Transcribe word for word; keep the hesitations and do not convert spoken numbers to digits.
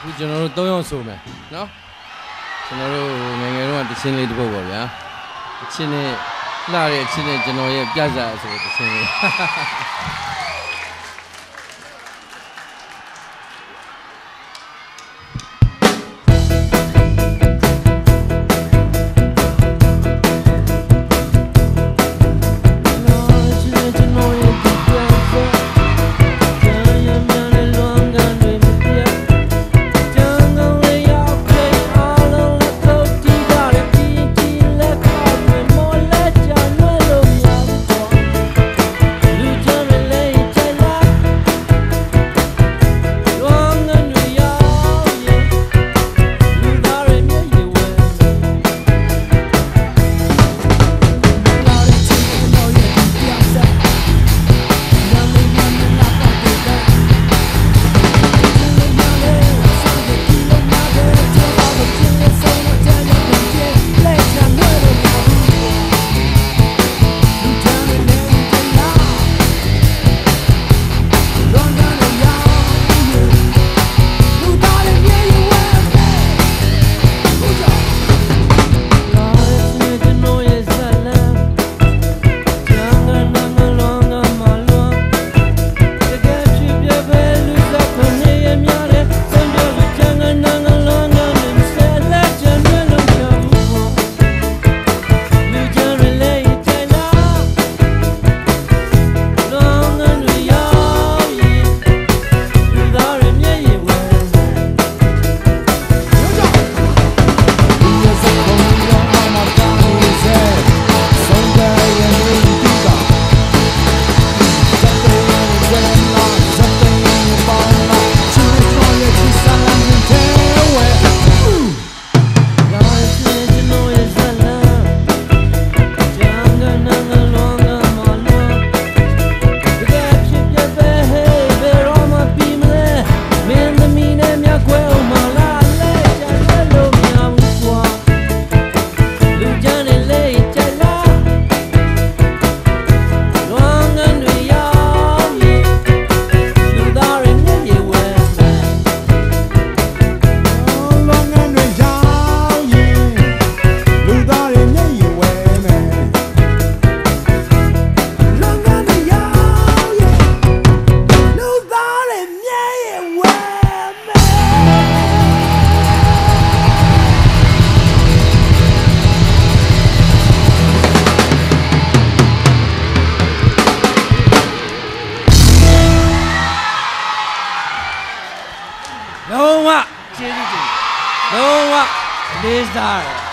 ခုကျွန်တော်တို့သုံးယောက်ဆိုမယ်နော်ကျွန်တော်တို့ငယ်ငယ်တုန်းကတချင်းလေးတစ်ပုဒ်ပေါ့ဗျာအချင်းနဲ့လှတဲ့အချင်းနဲ့ကျွန်တော်ရဲ့ပြဿနာဆိုတဲ့တချင်းလေးလုံးဝကျေးဇူးတင်လုံးဝလေးစားတယ်